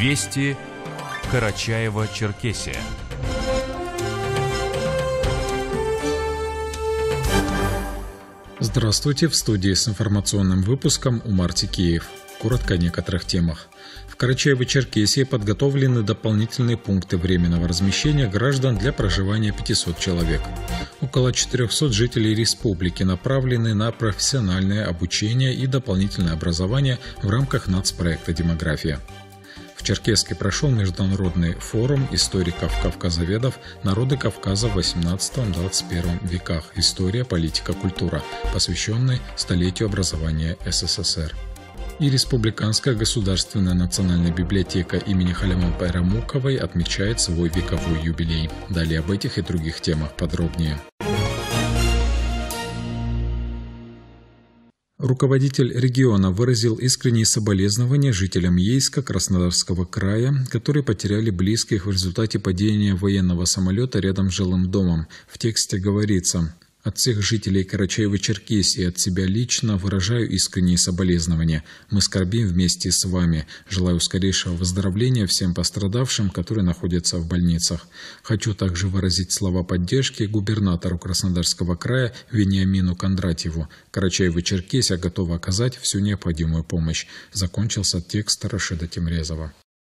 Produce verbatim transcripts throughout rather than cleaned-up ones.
Вести Карачаево-Черкесия. Здравствуйте, в студии с информационным выпуском Умар Тикеев. Коротко о некоторых темах. В Карачаево-Черкесии подготовлены дополнительные пункты временного размещения граждан для проживания пятисот человек. Около четырехсот жителей республики направлены на профессиональное обучение и дополнительное образование в рамках нацпроекта «Демография». В Черкесске прошел международный форум историков-кавказоведов «Народы Кавказа в восемнадцатом-двадцать первом веках. История, политика, культура», посвященный столетию образования СССР. И Республиканская государственная национальная библиотека имени Халимы Байрамуковой отмечает свой вековой юбилей. Далее об этих и других темах подробнее. Руководитель региона выразил искренние соболезнования жителям Ейска Краснодарского края, которые потеряли близких в результате падения военного самолета рядом с жилым домом. В тексте говорится: «От всех жителей Карачаево-Черкесии и от себя лично выражаю искренние соболезнования. Мы скорбим вместе с вами. Желаю скорейшего выздоровления всем пострадавшим, которые находятся в больницах. Хочу также выразить слова поддержки губернатору Краснодарского края Вениамину Кондратьеву. Карачаево-Черкесия готова оказать всю необходимую помощь». Закончился текст Рашида Темрезова.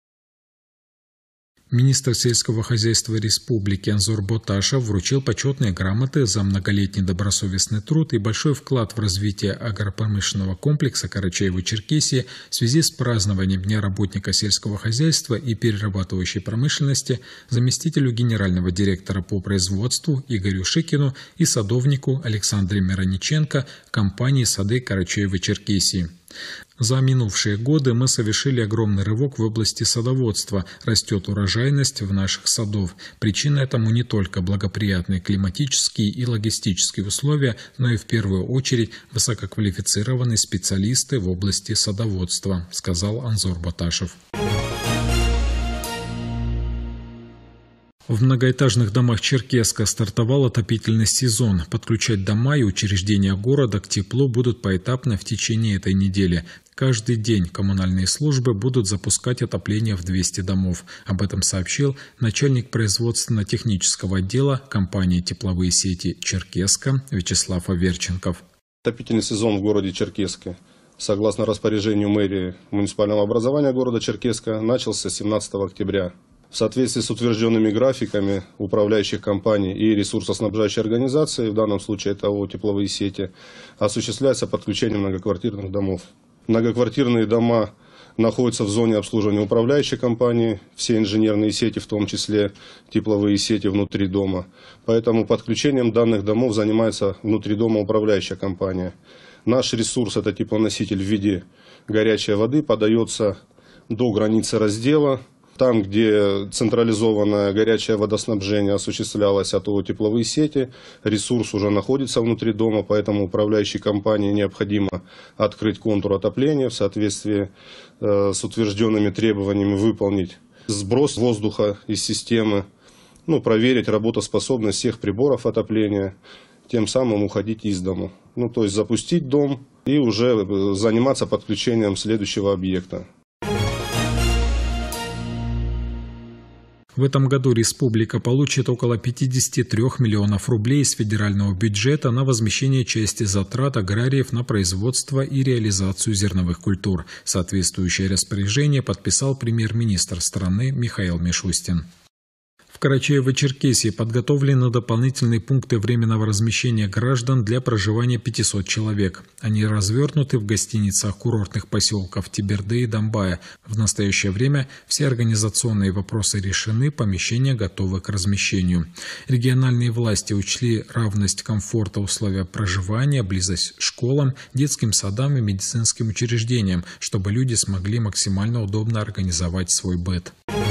Министр сельского хозяйства республики Анзор Боташев вручил почетные грамоты за многолетний добросовестный труд и большой вклад в развитие агропромышленного комплекса Карачаево-Черкесии в связи с празднованием Дня работника сельского хозяйства и перерабатывающей промышленности заместителю генерального директора по производству Игорю Шикину и садовнику Александре Мирониченко компании «Сады Карачаево-Черкесии». За минувшие годы мы совершили огромный рывок в области садоводства. Растет урожайность в наших садов. Причина этому не только благоприятные климатические и логистические условия, но и в первую очередь высококвалифицированные специалисты в области садоводства, сказал Анзор Боташев. В многоэтажных домах Черкесска стартовал отопительный сезон. Подключать дома и учреждения города к теплу будут поэтапно в течение этой недели. Каждый день коммунальные службы будут запускать отопление в двести домов. Об этом сообщил начальник производственно-технического отдела компании «Тепловые сети Черкесска» Вячеслав Аверченков. Отопительный сезон в городе Черкесске, согласно распоряжению мэрии муниципального образования города Черкесска, начался семнадцатого октября. В соответствии с утвержденными графиками управляющих компаний и ресурсоснабжающей организации, в данном случае это ООО «Тепловые сети», осуществляется подключение многоквартирных домов. Многоквартирные дома находятся в зоне обслуживания управляющей компании, все инженерные сети, в том числе тепловые сети внутри дома. Поэтому подключением данных домов занимается внутри дома управляющая компания. Наш ресурс, это теплоноситель в виде горячей воды, подается до границы раздела. Там, где централизованное горячее водоснабжение осуществлялось от ООО «Тепловые сети», ресурс уже находится внутри дома, поэтому управляющей компании необходимо открыть контур отопления в соответствии э, с утвержденными требованиями, выполнить сброс воздуха из системы, ну, проверить работоспособность всех приборов отопления, тем самым уходить из дома. Ну, то есть запустить дом и уже заниматься подключением следующего объекта. В этом году республика получит около пятидесяти трёх миллионов рублей из федерального бюджета на возмещение части затрат аграриев на производство и реализацию зерновых культур. Соответствующее распоряжение подписал премьер-министр страны Михаил Мишустин. В Карачаево-Черкесии подготовлены дополнительные пункты временного размещения граждан для проживания пятисот человек. Они развернуты в гостиницах курортных поселков Теберды и Домбая. В настоящее время все организационные вопросы решены, помещения готовы к размещению. Региональные власти учли равность комфорта условия проживания, близость к школам, детским садам и медицинским учреждениям, чтобы люди смогли максимально удобно организовать свой быт.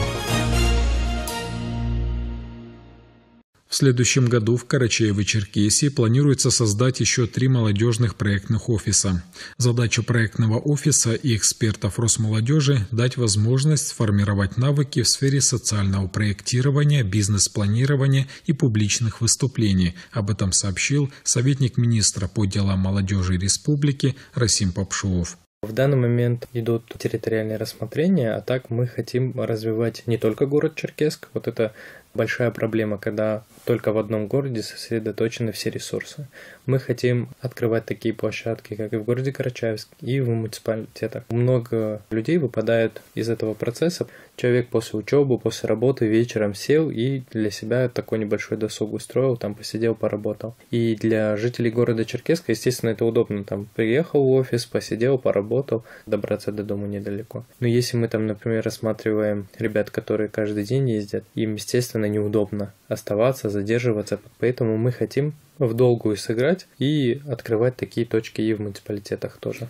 В следующем году в Карачаево-Черкесии планируется создать еще три молодежных проектных офиса. Задача проектного офиса и экспертов Росмолодежи – дать возможность сформировать навыки в сфере социального проектирования, бизнес-планирования и публичных выступлений. Об этом сообщил советник министра по делам молодежи республики Расим Попшуов. В данный момент идут территориальные рассмотрения, а так мы хотим развивать не только город Черкесск. Вот это большая проблема, когда только в одном городе сосредоточены все ресурсы. Мы хотим открывать такие площадки, как и в городе Карачаевск, и в муниципалитетах. Много людей выпадают из этого процесса. Человек после учебы, после работы вечером сел и для себя такой небольшой досуг устроил, там посидел, поработал. И для жителей города Черкесска, естественно, это удобно. Там приехал в офис, посидел, поработал, добраться до дома недалеко. Но если мы там, например, рассматриваем ребят, которые каждый день ездят, им, естественно, неудобно оставаться, задерживаться. Поэтому мы хотим в долгую сыграть и открывать такие точки и в муниципалитетах тоже.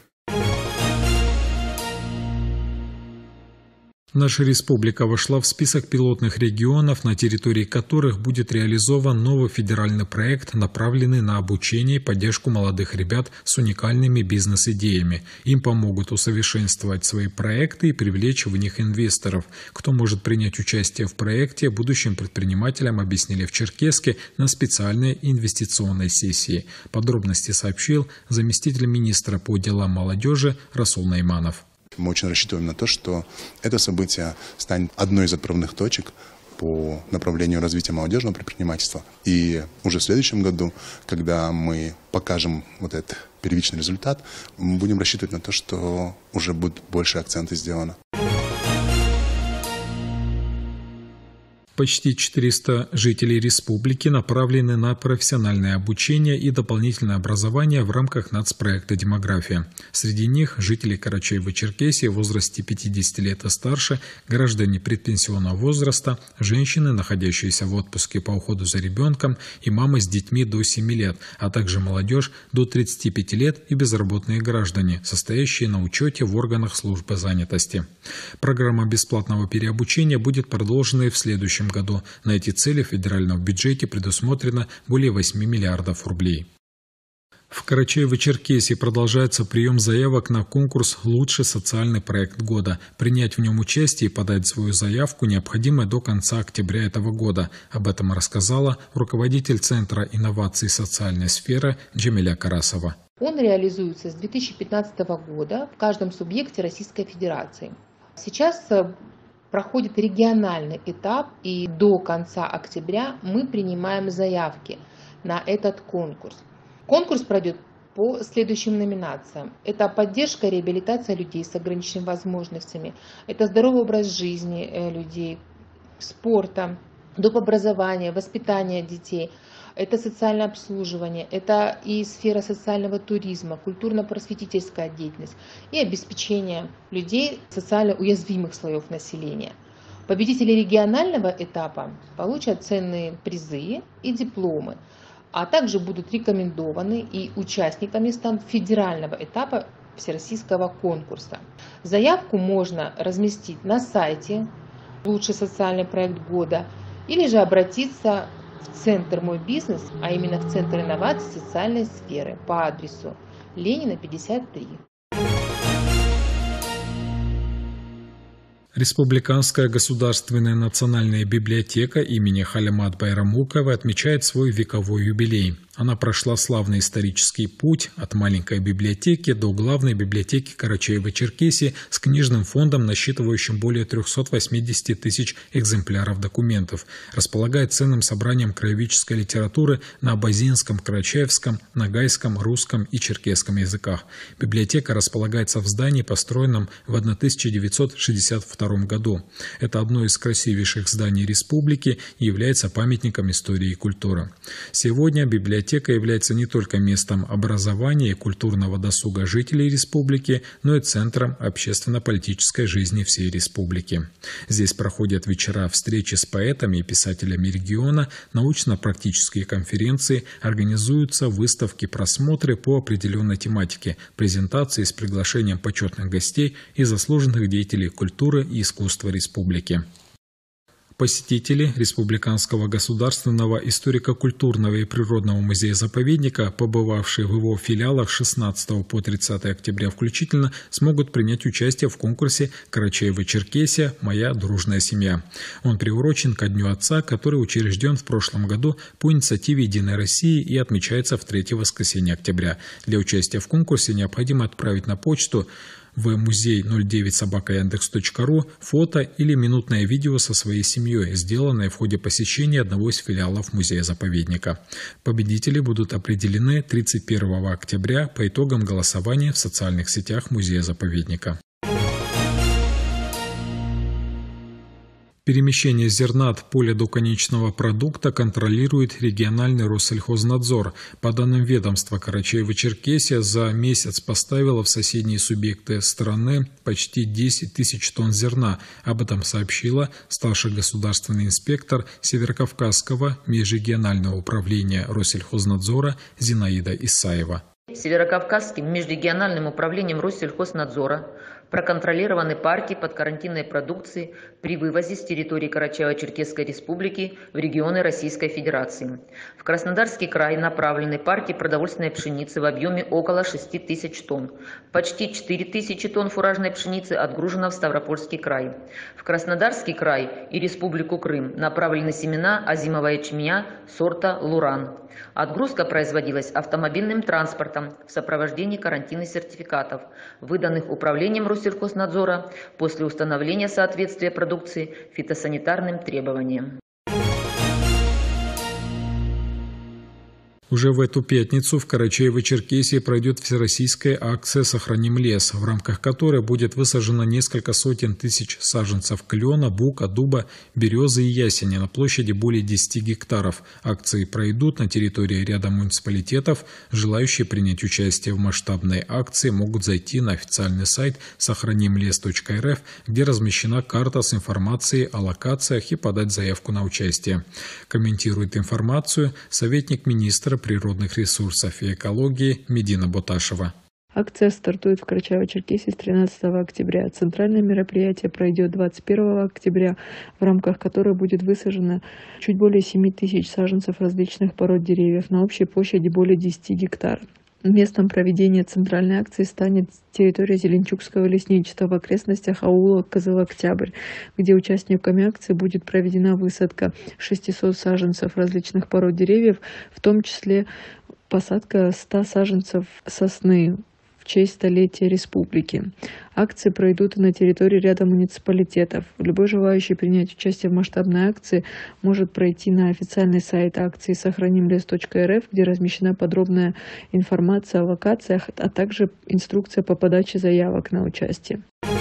Наша республика вошла в список пилотных регионов, на территории которых будет реализован новый федеральный проект, направленный на обучение и поддержку молодых ребят с уникальными бизнес-идеями. Им помогут усовершенствовать свои проекты и привлечь в них инвесторов. Кто может принять участие в проекте, будущим предпринимателям объяснили в Черкесске на специальной инвестиционной сессии. Подробности сообщил заместитель министра по делам молодежи Расул Найманов. Мы очень рассчитываем на то, что это событие станет одной из отправных точек по направлению развития молодежного предпринимательства. И уже в следующем году, когда мы покажем вот этот первичный результат, мы будем рассчитывать на то, что уже будут больше акценты сделаны. Почти четыреста жителей республики направлены на профессиональное обучение и дополнительное образование в рамках нацпроекта «Демография». Среди них жители Карачаева-Черкесии в возрасте пятидесяти лет и старше, граждане предпенсионного возраста, женщины, находящиеся в отпуске по уходу за ребенком, и мамы с детьми до семи лет, а также молодежь до тридцати пяти лет и безработные граждане, состоящие на учете в органах службы занятости. Программа бесплатного переобучения будет продолжена и в следующем году. На эти цели в федеральном бюджете предусмотрено более восьми миллиардов рублей. В Карачаево-Черкесии продолжается прием заявок на конкурс «Лучший социальный проект года». Принять в нем участие и подать свою заявку необходимо до конца октября этого года. Об этом рассказала руководитель Центра инноваций социальной сферы Джамиля Карасова. Он реализуется с две тысячи пятнадцатого года в каждом субъекте Российской Федерации. Сейчас проходит региональный этап, и до конца октября мы принимаем заявки на этот конкурс. Конкурс пройдет по следующим номинациям. Это поддержка и реабилитация людей с ограниченными возможностями, это здоровый образ жизни людей, спорта, доп. Образование, воспитание детей, это социальное обслуживание, это и сфера социального туризма, культурно-просветительская деятельность и обеспечение людей социально уязвимых слоев населения. Победители регионального этапа получат ценные призы и дипломы, а также будут рекомендованы и участниками станут федерального этапа всероссийского конкурса. Заявку можно разместить на сайте «Лучший социальный проект года» или же обратиться в Центр «Мой бизнес», а именно в Центр инноваций социальной сферы по адресу Ленина, пятьдесят три. Республиканская государственная национальная библиотека имени Халимат Байрамуковой отмечает свой вековой юбилей. Она прошла славный исторический путь от маленькой библиотеки до главной библиотеки Карачаева-Черкесии с книжным фондом, насчитывающим более трёхсот восьмидесяти тысяч экземпляров документов. Располагает ценным собранием краеведческой литературы на абазинском, карачаевском, ногайском, русском и черкесском языках. Библиотека располагается в здании, построенном в тысяча девятьсот шестьдесят втором году. Это одно из красивейших зданий республики и является памятником истории и культуры. Сегодня библиотека Библиотека является не только местом образования и культурного досуга жителей республики, но и центром общественно-политической жизни всей республики. Здесь проходят вечера встречи с поэтами и писателями региона, научно-практические конференции, организуются выставки, просмотры по определенной тематике, презентации с приглашением почетных гостей и заслуженных деятелей культуры и искусства республики. Посетители Республиканского государственного историко-культурного и природного музея-заповедника, побывавшие в его филиалах с шестнадцатого по тридцатое октября включительно, смогут принять участие в конкурсе «Карачаево-Черкесия. Моя дружная семья». Он приурочен ко Дню Отца, который учрежден в прошлом году по инициативе «Единой России» и отмечается в третье воскресенье октября. Для участия в конкурсе необходимо отправить на почту в музей ноль девять собака яндекс точка ру фото или минутное видео со своей семьей, сделанное в ходе посещения одного из филиалов музея-заповедника. Победители будут определены тридцать первого октября по итогам голосования в социальных сетях музея-заповедника. Перемещение зерна от поля до конечного продукта контролирует региональный Россельхознадзор. По данным ведомства, Карачаево-Черкесия за месяц поставила в соседние субъекты страны почти десять тысяч тонн зерна. Об этом сообщила старший государственный инспектор Северокавказского межрегионального управления Россельхознадзора Зинаида Исаева. Северокавказским межрегиональным управлением Россельхознадзора проконтролированы партии подкарантинной продукции при вывозе с территории Карачаево-Черкесской Республики в регионы Российской Федерации. В Краснодарский край направлены партии продовольственной пшеницы в объеме около шести тысяч тонн. Почти четыре тысячи тонн фуражной пшеницы отгружено в Ставропольский край. В Краснодарский край и Республику Крым направлены семена озимого ячменя сорта «Луран». Отгрузка производилась автомобильным транспортом в сопровождении карантинных сертификатов, выданных Управлением Россельхознадзора после установления соответствия продукции фитосанитарным требованиям. Уже в эту пятницу в Карачаево-Черкесии пройдет всероссийская акция «Сохраним лес», в рамках которой будет высажено несколько сотен тысяч саженцев клена, бука, дуба, березы и ясеня на площади более десяти гектаров. Акции пройдут на территории ряда муниципалитетов. Желающие принять участие в масштабной акции могут зайти на официальный сайт сохраним лес точка эр эф, где размещена карта с информацией о локациях, и подать заявку на участие. Комментирует информацию советник министра природных ресурсов и экологии Медина Боташева. Акция стартует в Карачаево-Черкесии с тринадцатого октября. Центральное мероприятие пройдет двадцать первого октября, в рамках которой будет высажено чуть более семи тысяч саженцев различных пород деревьев на общей площади более десяти гектаров. Местом проведения центральной акции станет территория Зеленчукского лесничества в окрестностях аула Кызыл-Октябрь, где участниками акции будет проведена высадка шестисот саженцев различных пород деревьев, в том числе посадка ста саженцев сосны в честь столетия республики. Акции пройдут и на территории ряда муниципалитетов. Любой желающий принять участие в масштабной акции может пройти на официальный сайт акции сохраним лес точка эр эф, где размещена подробная информация о локациях, а также инструкция по подаче заявок на участие.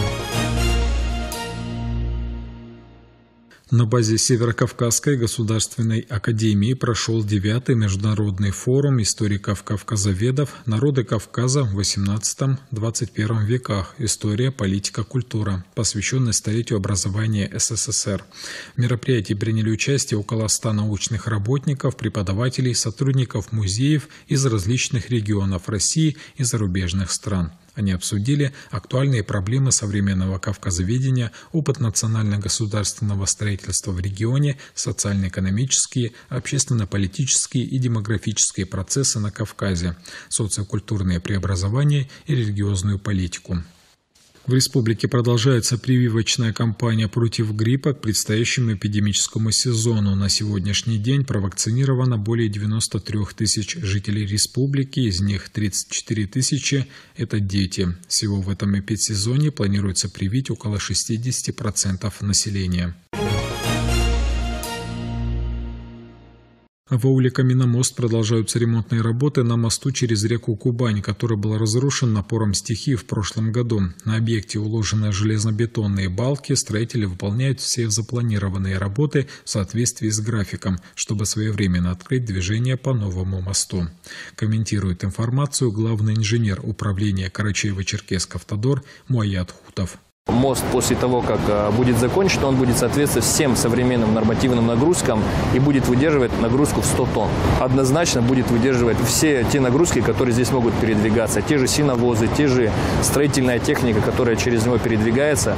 На базе Северокавказской государственной академии прошел девятый международный форум историков-кавказоведов «Народы Кавказа в восемнадцатом-двадцать первом веках. История, политика, культура», посвященный столетию образования эс эс эс эр. В мероприятии приняли участие около ста научных работников, преподавателей, сотрудников музеев из различных регионов России и зарубежных стран. Они обсудили актуальные проблемы современного кавказоведения, опыт национально-государственного строительства в регионе, социально-экономические, общественно-политические и демографические процессы на Кавказе, социокультурные преобразования и религиозную политику. В республике продолжается прививочная кампания против гриппа к предстоящему эпидемическому сезону. На сегодняшний день провакцинировано более девяноста трёх тысяч жителей республики, из них тридцать четыре тысячи – это дети. Всего в этом эпидсезоне планируется привить около шестидесяти процентов населения. В ауле Каменномост продолжаются ремонтные работы на мосту через реку Кубань, который был разрушен напором стихий в прошлом году. На объекте уложены железобетонные балки, строители выполняют все запланированные работы в соответствии с графиком, чтобы своевременно открыть движение по новому мосту. Комментирует информацию главный инженер управления Карачаево-Черкесск-Автодор Муаят Хутов. Мост после того, как будет закончен, он будет соответствовать всем современным нормативным нагрузкам и будет выдерживать нагрузку в сто тонн. Однозначно будет выдерживать все те нагрузки, которые здесь могут передвигаться. Те же сеновозы, те же строительная техника, которая через него передвигается.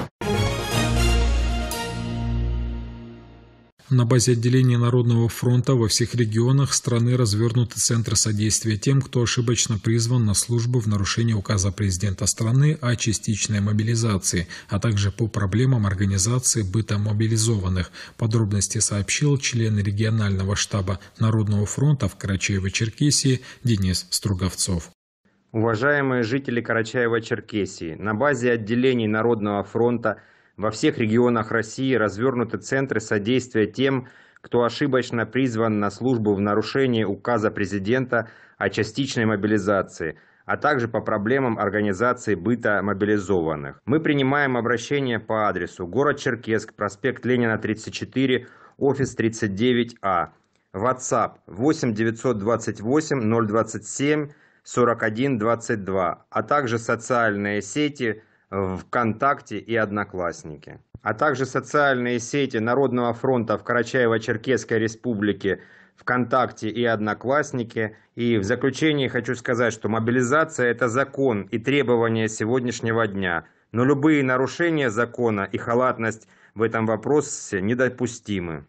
На базе отделения Народного фронта во всех регионах страны развернуты центры содействия тем, кто ошибочно призван на службу в нарушении указа президента страны о частичной мобилизации, а также по проблемам организации быта мобилизованных. Подробности сообщил член регионального штаба Народного фронта в Карачаево-Черкесии Денис Струговцов. Уважаемые жители Карачаева-Черкесии, на базе отделений Народного фронта во всех регионах России развернуты центры содействия тем, кто ошибочно призван на службу в нарушении указа президента о частичной мобилизации, а также по проблемам организации быта мобилизованных. Мы принимаем обращение по адресу город Черкесск, проспект Ленина, тридцать четыре, офис тридцать девять А, WhatsApp восемь девятьсот двадцать восемь ноль двадцать семь сорок один двадцать два, а также социальные сети ВКонтакте и Одноклассники, а также социальные сети Народного фронта в Карачаево-Черкесской республике ВКонтакте и Одноклассники. И в заключение хочу сказать, что мобилизация – это закон и требования сегодняшнего дня, но любые нарушения закона и халатность в этом вопросе недопустимы.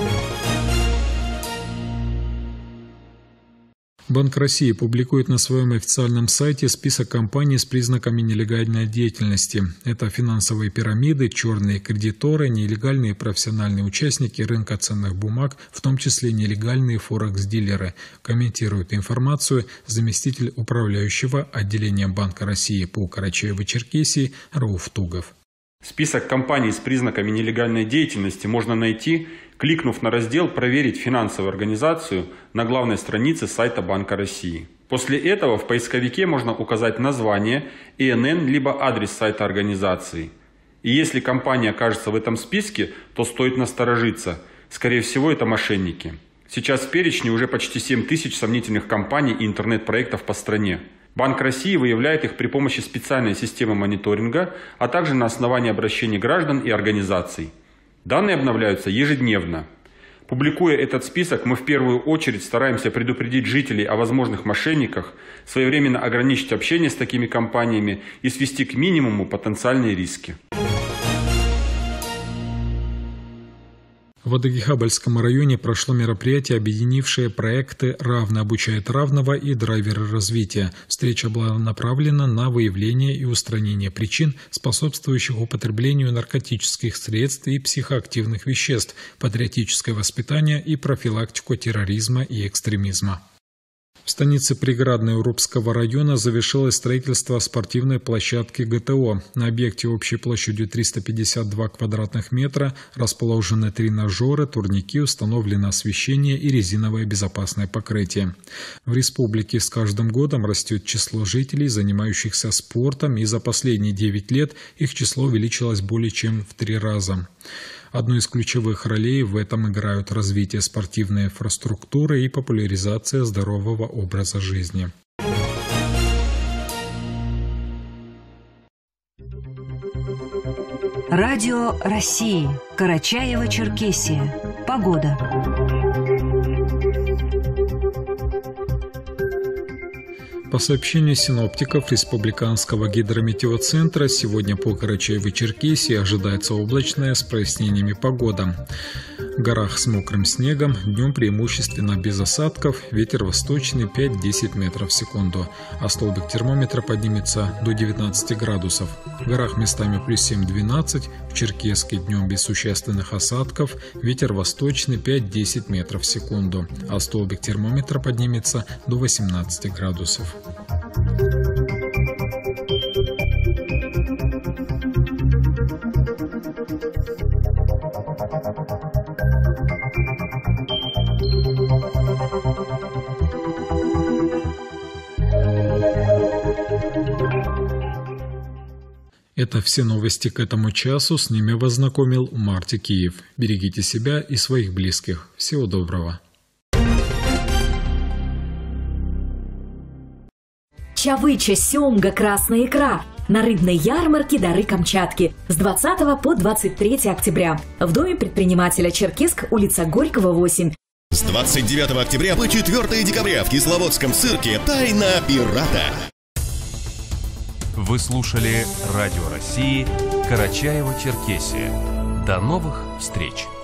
Банк России публикует на своем официальном сайте список компаний с признаками нелегальной деятельности. Это финансовые пирамиды, черные кредиторы, нелегальные профессиональные участники рынка ценных бумаг, в том числе нелегальные форекс-дилеры. Комментирует информацию заместитель управляющего отделением Банка России по Карачаево-Черкесии Рауф Тугов. Список компаний с признаками нелегальной деятельности можно найти, кликнув на раздел «Проверить финансовую организацию» на главной странице сайта Банка России. После этого в поисковике можно указать название, И Н Н либо адрес сайта организации. И если компания окажется в этом списке, то стоит насторожиться. Скорее всего, это мошенники. Сейчас в перечне уже почти семь тысяч сомнительных компаний и интернет-проектов по стране. Банк России выявляет их при помощи специальной системы мониторинга, а также на основании обращений граждан и организаций. Данные обновляются ежедневно. Публикуя этот список, мы в первую очередь стараемся предупредить жителей о возможных мошенниках, своевременно ограничить общение с такими компаниями и свести к минимуму потенциальные риски. В Адыгейхабальском районе прошло мероприятие, объединившее проекты «Равно обучает равного» и «Драйверы развития». Встреча была направлена на выявление и устранение причин, способствующих употреблению наркотических средств и психоактивных веществ, патриотическое воспитание и профилактику терроризма и экстремизма. В станице Приградной Урупского района завершилось строительство спортивной площадки Г Т О. На объекте общей площадью триста пятьдесят два квадратных метра расположены тренажеры, турники, установлено освещение и резиновое безопасное покрытие. В республике с каждым годом растет число жителей, занимающихся спортом, и за последние девять лет их число увеличилось более чем в три раза. Одну из ключевых ролей в этом играют развитие спортивной инфраструктуры и популяризация здорового образа жизни. Радио России. Карачаево-Черкесия. Погода. По сообщению синоптиков Республиканского гидрометеоцентра, сегодня по Карачаево-Черкесии ожидается облачная с прояснениями погода. В горах с мокрым снегом, днем преимущественно без осадков, ветер восточный пять-десять метров в секунду, а столбик термометра поднимется до девятнадцати градусов. В горах местами плюс семь-двенадцать, в Черкесске днем без существенных осадков, ветер восточный пять-десять метров в секунду, а столбик термометра поднимется до восемнадцати градусов. Это все новости к этому часу. С ними вас знакомил Марти Киев. Берегите себя и своих близких. Всего доброго. Чавыча, сёмга, красная икра. На рыбной ярмарке «Дары Камчатки» с двадцатого по двадцать третье октября в доме предпринимателя Черкесск, улица Горького, восемь. С двадцать девятого октября по четвёртое декабря в Кисловодском цирке «Тайна пирата». Вы слушали Радио России Карачаево-Черкесия. До новых встреч!